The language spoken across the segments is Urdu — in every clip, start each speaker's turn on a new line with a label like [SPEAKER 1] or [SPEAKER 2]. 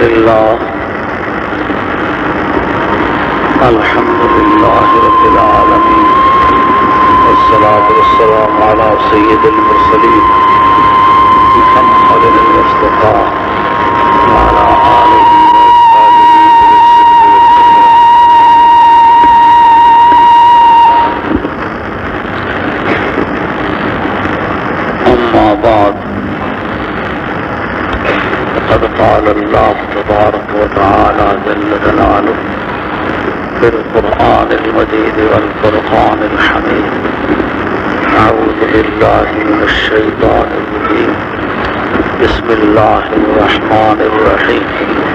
[SPEAKER 1] لله الحمد لله رب العالمين والصلاة والسلام على سيد المرسلين محمد المصطفى وعلى آله وأصحابه أما بعد فقد قال الله تبارك وتعالى جل جلاله في القرآن المجيد والفرقان الحميد أعوذ بالله من الشيطان الرجيم بسم الله الرحمن الرحيم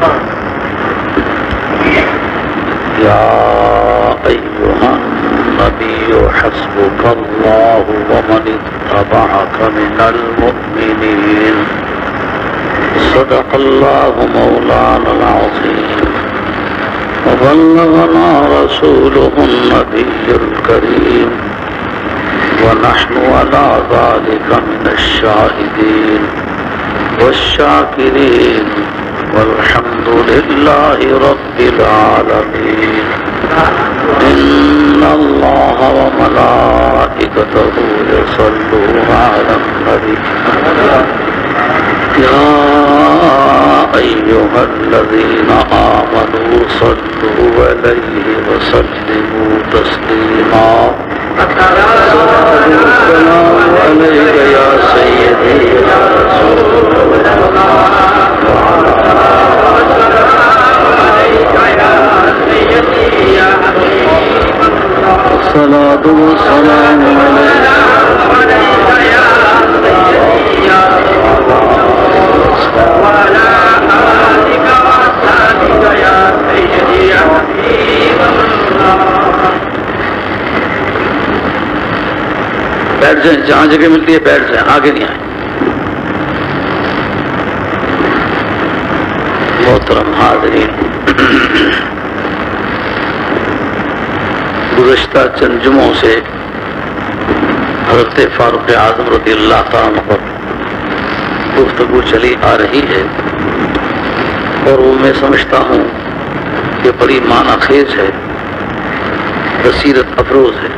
[SPEAKER 1] يا أيها النبي حسبك الله ومن اتبعك من المؤمنين صدق الله مولانا العظيم وبلغنا رسوله النبي الكريم ونحن على ذلك من الشاهدين والشاكرين والحمد لله رب العالمين إن الله وملائكته يصلون على النبي يا أيها الذين آمنوا صلوا عليه وسلموا تسليما السلام عليك يا سيدي يا رسول الله الصلاة والسلام عليك يا سيدي يا وعلى آلك وأصحابك يا سيدي يا حبيب الله. بیٹھ جائیں، جہاں جگہ ملتی ہے بیٹھ جائیں، آگے نہیں آئیں. محترم حاضرین، گزشتہ چند جمعوں سے حضرت فاروق اعظم رضی اللہ تعالیٰ عنہ پر گفتگو چلی آ رہی ہے، اور وہ میں سمجھتا ہوں کہ بڑی معنی خیز ہے، بصیرت افروز ہے.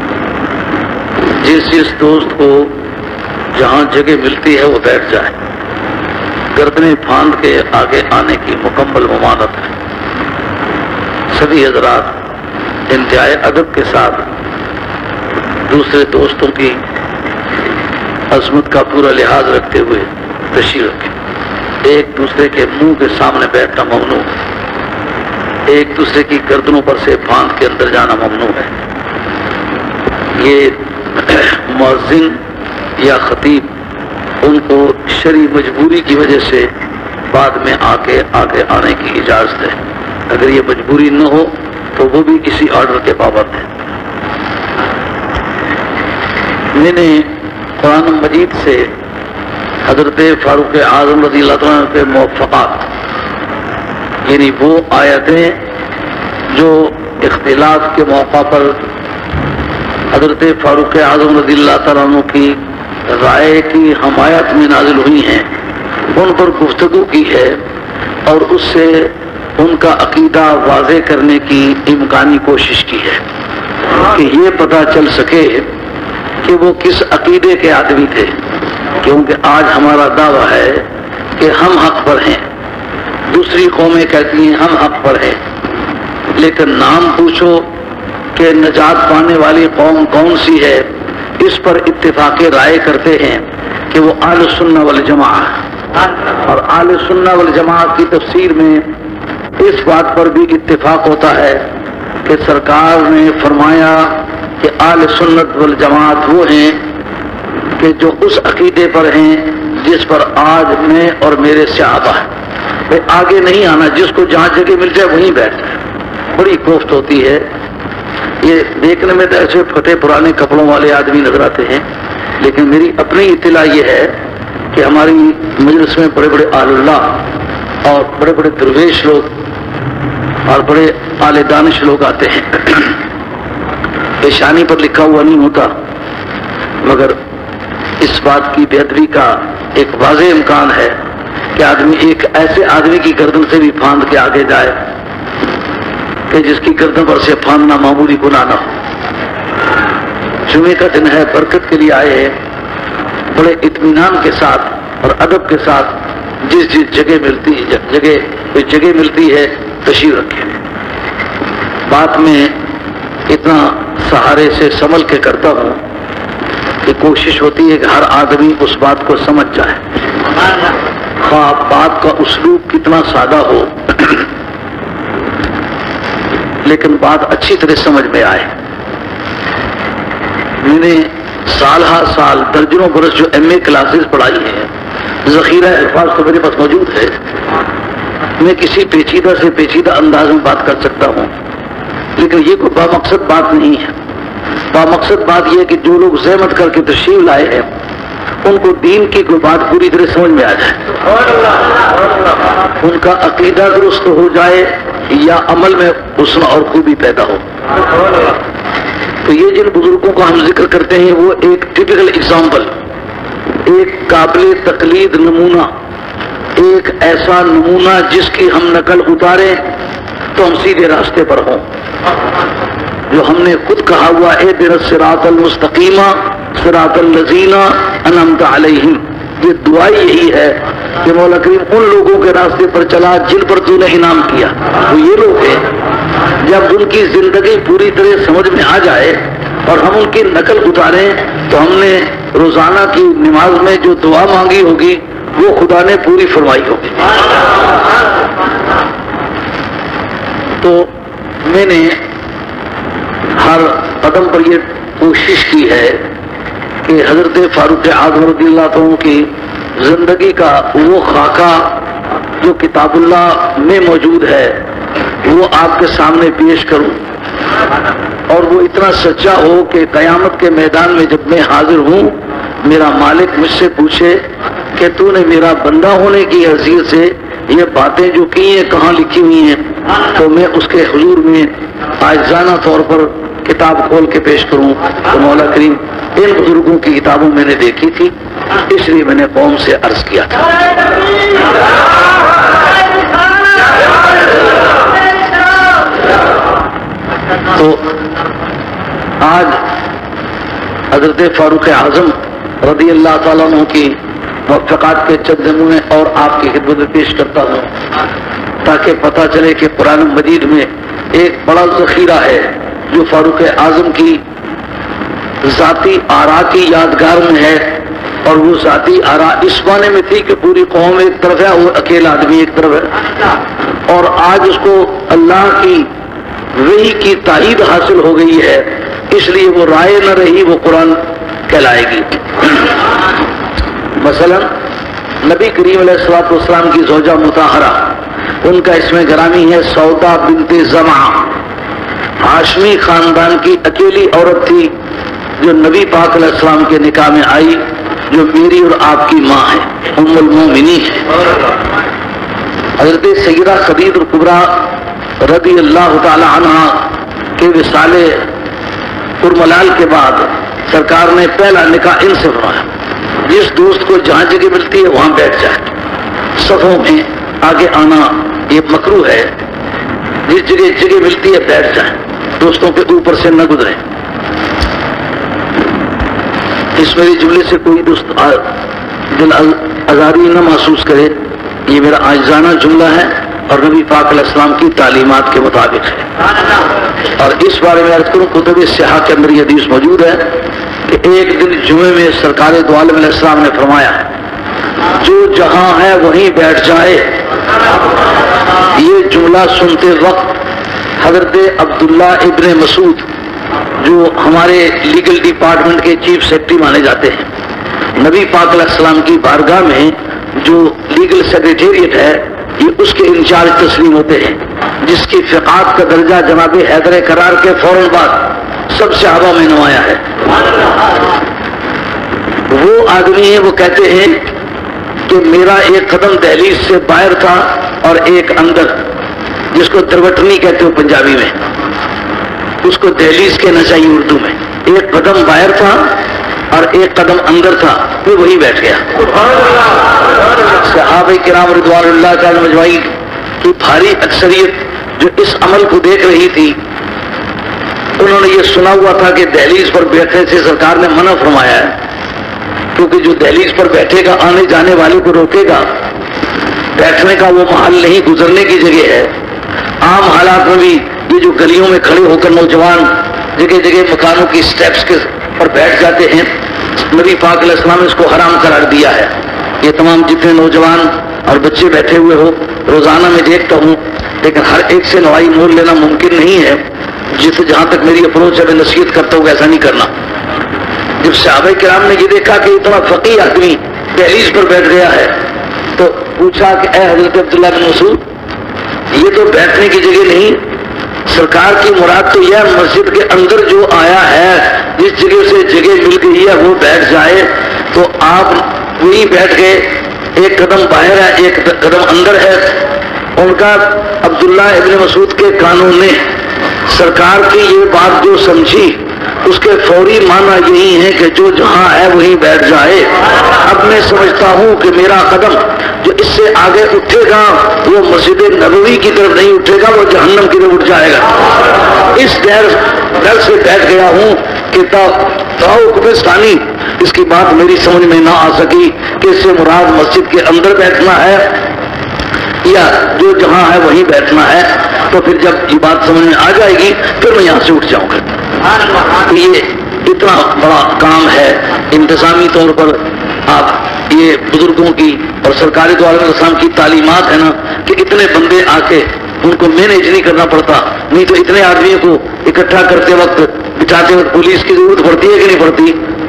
[SPEAKER 1] جس دوست کو جہاں جگہ ملتی ہے وہ بیٹھ جائے. گردنیں پھاند کے آگے آنے کی مکمل ممانعت ہے. سبھی حضرات انتہائی ادب کے ساتھ دوسرے دوستوں کی عظمت کا پورا لحاظ رکھتے ہوئے تشریف رکھیں. ایک دوسرے کے منہ کے سامنے بیٹھنا ممنوع ہے. ایک دوسرے کی گردنوں پر سے پھاند کے اندر جانا ممنوع ہے. یہ مؤذن یا خطیب ان کو شرعی مجبوری کی وجہ سے بعد میں آگے آنے کی اجازت ہے. اگر یہ مجبوری نہ ہو تو وہ بھی کسی آرڈر کے پابند ہیں. میں نے قرآن مجید سے حضرت فاروق اعظم رضی اللہ عنہ کے موافقات، یعنی وہ آیتیں جو اختلاف کے موقع پر حضرت فاروق اعظم رضی اللہ تعالیٰ عنہ کی رائے کی حمایت میں نازل ہوئی ہیں، ان پر گفتگو کی ہے اور اس سے ان کا عقیدہ واضح کرنے کی امکانی کوشش کی ہے کہ یہ پتہ چل سکے کہ وہ کس عقیدے کے آدمی تھے. کیونکہ آج ہمارا دعویٰ ہے کہ ہم حق پر ہیں، دوسری قومیں کہتی ہیں ہم حق پر ہیں، لیکن نام پوچھو کہ نجات پانے والی قوم کون سی ہے، اس پر اتفاق رائے کرتے ہیں کہ وہ اہل سنہ والجماعہ. اور اہل سنہ والجماعہ کی تفسیر میں اس بات پر بھی اتفاق ہوتا ہے کہ سرکار نے فرمایا کہ اہل سنت والجماعت وہ ہیں کہ جو اس عقیدے پر ہیں جس پر آج میں اور میرے صحابہ ہیں. آگے نہیں آنا، جس کو جہاں جگہ مل جائے وہیں بیٹھ جائے. بڑی کوفت ہوتی ہے. یہ دیکھنے میں تو ایسے پھٹے پرانے کپڑوں والے آدمی نظر آتے ہیں، لیکن میری اپنی اطلاع یہ ہے کہ ہماری مجلس میں بڑے بڑے اہل اللہ اور بڑے بڑے درویش لوگ اور بڑے اعلی دانش لوگ آتے ہیں. پیشانی پر لکھا ہوا نہیں ہوتا، مگر اس بات کی بے ادبی کا ایک واضح امکان ہے کہ آدمی ایک ایسے آدمی کی گردن سے بھی پھاند کے آگے جائے کہ جس کی گردن پر سے پھاندنا معمولی گناہ نہ ہو۔ جمعے کا دن ہے، برکت کے لیے آئے ہیں، بڑے اطمینان کے ساتھ اور ادب کے ساتھ جس جگہ ملتی ہے تشریف رکھیں۔ بات میں اتنا سہارے سے سنبھل کے کرتا ہوں کہ کوشش ہوتی ہے کہ ہر آدمی اس بات کو سمجھ جائے، خواہ بات کا اسلوب کتنا سادہ ہو لیکن بات اچھی طرح سمجھ میں آئے۔ میں نے سال ہر سال درجنوں برس جو MA کلاسز پڑھائی ہیں، ذخیرہ الفاظ تو میرے پاس موجود ہے، میں کسی پیچیدہ سے پیچیدہ انداز میں بات کر سکتا ہوں، لیکن یہ کوئی بامقصد بات نہیں ہے۔ بامقصد بات یہ ہے کہ جو لوگ زحمت کر کے تشریف لائے ہیں ان کو دین کی کوئی بات پوری طرح سمجھ میں آ جائے، ان کا عقیدہ درست ہو جائے یا عمل میں حسن اور خوبی پیدا ہو۔ تو یہ جن بزرگوں کا ہم ذکر کرتے ہیں وہ ایک ٹپیکل ایگزامپل، ایک قابل تقلید نمونہ، ایک ایسا نمونہ جس کی ہم نقل اتاریں تو ہم سیدھے راستے پر ہوں۔ جو ہم نے خود کہا ہوا اہدنا الصراط المستقیم صراط الذین انعمت علیہم، یہ دعا یہی ہے کہ مولا کریم ان لوگوں کے راستے پر چلا جن پر تو نے انعام کیا۔ وہ یہ لوگ ہیں جب ان کی زندگی پوری طرح سمجھ میں آ جائے اور ہم ان کی نقل اتاریں تو ہم نے روزانہ کی نماز میں جو دعا مانگی ہوگی وہ خدا نے پوری فرمائی ہوگی۔ تو میں نے ہر قدم پر یہ کوشش کی ہے کہ حضرت فاروق اعظم رضی اللہ عنہ کی زندگی کا وہ خاکہ جو کتاب اللہ میں موجود ہے وہ آپ کے سامنے پیش کروں، اور وہ اتنا سچا ہو کہ قیامت کے میدان میں جب میں حاضر ہوں میرا مالک مجھ سے پوچھے کہ تو نے میرا بندہ ہونے کی حیثیت سے یہ باتیں جو کی ہیں کہاں لکھی ہوئی ہیں، تو میں اس کے حضور میں عاجزانہ طور پر کتاب کھول کے پیش کروں تو مولا کریم ان بزرگوں کی کتابوں میں نے دیکھی تھی، اس لیے میں نے قوم سے عرض کیا تھا۔ تو آج حضرت فاروق اعظم رضی اللہ تعالیٰ عنہ کی موافقات کے چند نمونے اور آپ کی خدمت میں پیش کرتا ہوں تاکہ پتہ چلے کہ قرآن مجید میں ایک بڑا ذخیرہ ہے جو فاروق اعظم کی ذاتی آراء کی یادگار میں ہے، اور وہ ذاتی آراء اس معنی میں تھی کہ پوری قوم ایک طرف ہے، وہ اکیلا آدمی ایک طرف ہے، اور آج اس کو اللہ کی وحی کی تائید حاصل ہو گئی ہے، اس لیے وہ رائے نہ رہی، وہ قرآن کہلائے گی۔ مثلا نبی کریم علیہ الصلوۃ والسلام کی زوجہ مطہرہ، ان کا اسم گرامی ہے سودا بنت زمعہ، ہاشمی خاندان کی اکیلی عورت تھی جو نبی پاک علیہ السلام کے نکاح میں آئی، جو میری اور آپ کی ماں ہے، ام المومنین ہے۔ حضرت سیدہ خدیجہ الکبریٰ رضی اللہ تعالی عنہ کے وصال پرملال کے بعد سرکار نے پہلا نکاح ان سے فرمایا، جس دوست کو جہاں جگہ ملتی ہے وہاں بیٹھ جائے، صفوں میں آگے آنا یہ مکروہ ہے، جس جگہ ملتی ہے بیٹھ جائیں، دوستوں کے اوپر سے نہ گزریں۔ اس میرے جملے سے کوئی دوست دل آزاری نہ محسوس کرے، یہ میرا عاجزانہ جملہ ہے اور نبی پاک علیہ السلام کی تعلیمات کے مطابق ہے۔ اور اس بارے میں عرض کروں کتب صحاح کے اندر یہ حدیث موجود ہے کہ ایک دن جمعے میں سرکار دو عالم علیہ السلام نے فرمایا جو جہاں ہے وہیں بیٹھ جائے۔ یہ جملہ سنتے وقت حضرت عبداللہ ابن مسعود جو ہمارے لیگل ڈپارٹمنٹ کے چیف سیکرٹری مانے جاتے ہیں، نبی پاک علیہ السلام کی بارگاہ میں جو لیگل سیکریٹریٹ ہے یہ اس کے انچارج تسلیم ہوتے ہیں، جس کی فقات کا درجہ جناب حیدر کرار کے فوراً بعد سب صحابہ میں نمایاں ہے۔ وہ آدمی ہیں، وہ کہتے ہیں کہ میرا ایک قدم دہلیز سے باہر تھا اور ایک اندر، جس کو دروٹنی کہتے ہو پنجابی میں، اس کو دہلیز کہنا چاہیے اردو میں۔ ایک قدم باہر تھا اور ایک قدم اندر تھا، وہ وہی بیٹھ گیا۔ صحابہ کرام رضوان اللہ تعالی مجمعین کی بھاری اکثریت جو اس عمل کو دیکھ رہی تھی، انہوں نے یہ سنا ہوا تھا کہ دہلیز پر بیٹھنے سے سرکار نے منع فرمایا ہے، کیونکہ جو دہلیز پر بیٹھے گا آنے جانے والے کو روکے گا، بیٹھنے کا وہ محل نہیں، گزرنے کی جگہ ہے۔ عام حالات میں بھی یہ جو گلیوں میں کھڑے ہو کر نوجوان جگہ جگہ مکانوں کی سٹیپس کے پر بیٹھ جاتے ہیں، نبی پاک علیہ السلام نے اس کو حرام قرار دیا ہے۔ یہ تمام جتنے نوجوان اور بچے بیٹھے ہوئے ہو، روزانہ میں دیکھتا ہوں، لیکن ہر ایک سے نوائی مول لینا ممکن نہیں ہے۔ جہاں تک میری اپروچ ہے میں نصیحت کرتا ہوں کہ ایسا نہیں کرنا۔ جب صحابہ کرام نے یہ دیکھا کہ اتنا فقیہ آدمی دہلیز پر بیٹھ گیا ہے، تو پوچھا کہ اے حضرت عبداللہ بن مسعود، یہ تو بیٹھنے کی جگہ نہیں، سرکار کی مراد تو یہ مسجد کے اندر جو آیا ہے، جس جگہ سے جگہ مل گئی ہے وہ بیٹھ جائے، تو آپ وہی بیٹھ گئے، ایک قدم باہر ہے ایک قدم اندر ہے۔ ان کا عبداللہ ابن مسعود کے کانوں نے سرکار کی یہ بات جو سمجھی، اس کے فوری معنی یہی ہے کہ جو جہاں ہے وہیں بیٹھ جائے۔ اب میں سمجھتا ہوں کہ میرا قدم جو اس سے آگے اٹھے گا وہ مسجد نبوی کی طرف نہیں اٹھے گا، وہ جہنم کی طرف اٹھ جائے گا۔ اس ڈر سے بیٹھ گیا ہوں کہ قبرستانی اس کی بات میری سمجھ میں نہ آ سکی کہ اس سے مراد مسجد کے اندر بیٹھنا ہے یا جو جہاں ہے وہیں بیٹھنا ہے۔ تو پھر جب یہ بات سمجھ میں آ جائے گی پھر میں یہاں سے اٹھ جاؤں گا۔ تو یہ اتنا بڑا کام ہے، انتظامی طور پر آپ یہ بزرگوں کی اور سرکاری دو عالم اسلام کی تعلیمات ہے نا کہ اتنے بندے آ کے ان کو مینیج نہیں کرنا پڑتا، نہیں تو اتنے آدمیوں کو اکٹھا کرتے وقت بٹھاتے وقت پولیس کی ضرورت پڑتی ہے کہ نہیں پڑتی؟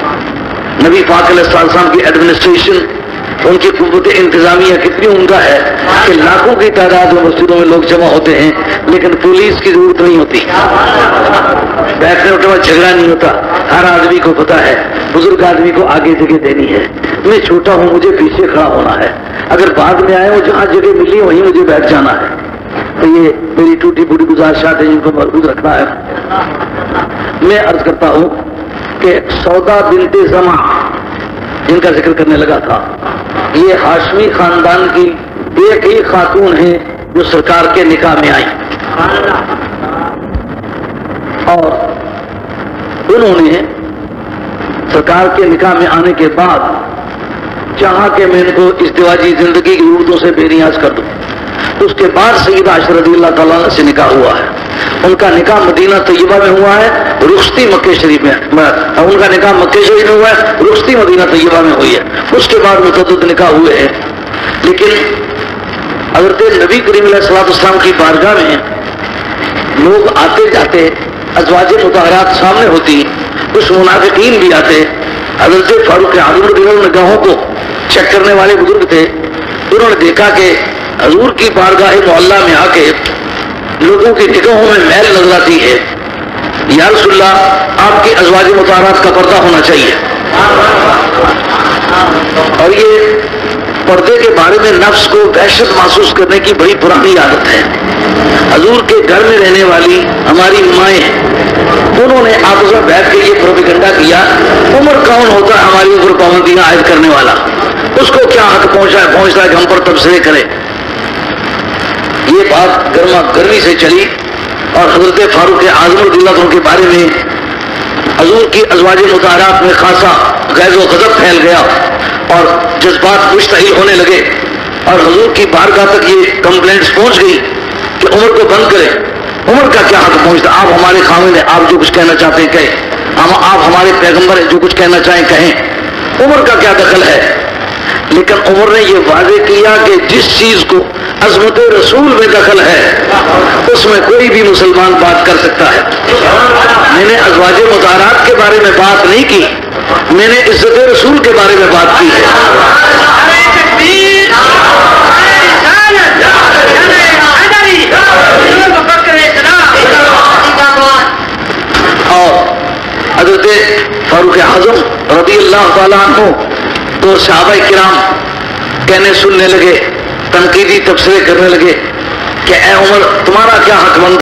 [SPEAKER 1] نبی پاک علیہ السلام کی ایڈمنسٹریشن، ان کی قوت انتظامیہ کتنی عمدہ ہے کہ لاکھوں کی تعداد میں مسجدوں میں لوگ جمع ہوتے ہیں، لیکن پولیس کی ضرورت نہیں ہوتی، بیٹھنے اٹھنے میں جھگڑا نہیں ہوتا، ہر آدمی کو پتا ہے بزرگ آدمی کو آگے جگہ دینی ہے، میں چھوٹا ہوں مجھے پیچھے کھڑا ہونا ہے، اگر بعد میں آئے وہ جہاں جگہ ملی وہیں مجھے بیٹھ جانا ہے۔ تو یہ میری ٹوٹی پھوٹی گزارشات ہیں جن کو محفوظ رکھنا ہے۔ میں عرض کرتا ہوں کہ سودا بنت زمع جن کا ذکر کرنے لگا تھا، یہ ہاشمی خاندان کی ایک ہی خاتون ہیں جو سرکار کے نکاح میں آئی، اور انہوں نے سرکار کے نکاح میں آنے کے بعد چاہا کہ میں ان کو ازدواجی زندگی کی ضرورتوں سے بے نیاز کر دوں۔ اس کے بعد سیدہ عائشہ رضی اللہ تعالیٰ عنہ سے نکاح ہوا ہے۔ ان کا نکاح مدینہ طیبہ میں ہوا ہے، رخصتی مکہ شریف میں، ان کا نکاح مکہ شریف میں ہوا ہے، رخصتی مدینہ طیبہ میں ہوئی ہے۔ اس کے بعد متعدد نکاح ہوئے ہیں، لیکن حضرت نبی کریم علیہ الصلوۃ والسلام کی بارگاہ میں لوگ آتے جاتے، ازواج مطہرات سامنے ہوتی، کچھ منافقین بھی آتے۔ حضرت فاروق اعظم رضی اللہ عنہ نگاہوں کو چیک کرنے والے بزرگ تھے، انہوں نے دیکھا کہ حضور کی بارگاہ معلیٰ میں آ کے لوگوں کی نگاہوں میں میل نظر آتی ہے۔ یا رسول اللہ، آپ کی ازواج مطہرات کا پردہ ہونا چاہیے۔ اور یہ پردے کے بارے میں نفس کو وحشت محسوس کرنے کی بڑی پرانی عادت ہے۔ حضور کے گھر میں رہنے والی ہماری مائیں، انہوں نے آپس میں بیٹھ کے یہ پروپیگنڈا کیا، عمر کون ہوتا ہے ہماری اوپر پابندیاں عائد کرنے والا، اس کو کیا حق پہنچتا ہے کہ ہم پر تبصرے کرے۔ یہ بات گرما گرمی سے چلی اور حضرت فاروق اعظم رضی اللہ عنہ کے بارے میں حضور کی ازواج مطہرات میں خاصا غیظ و غضب پھیل گیا اور جذبات مشتعل ہونے لگے، اور حضور کی بارگاہ تک یہ کمپلینٹس پہنچ گئی کہ عمر کو بند کرے۔ عمر کا کیا حق پہنچتا؟ آپ ہمارے خاوند ہیں، آپ جو کچھ کہنا چاہتے ہیں کہیں، آپ ہمارے پیغمبر ہیں، جو کچھ کہنا چاہیں کہیں، عمر کا کیا دخل ہے؟ لیکن عمر نے یہ واضح کیا کہ جس چیز کو عظمت رسول میں دخل ہے اس میں کوئی بھی مسلمان بات کر سکتا ہے۔ میں نے ازواج مطہرات کے بارے میں بات نہیں کی، میں نے عزت رسول کے بارے میں بات کی ہے۔ اور حضرت فاروق اعظم رضی اللہ تعالیٰ عنہ تو صحابہ کرام کہنے سننے لگے، تنقیدی تبصرے کرنے لگے کہ اے عمر، تمہارا کیا حق بنتا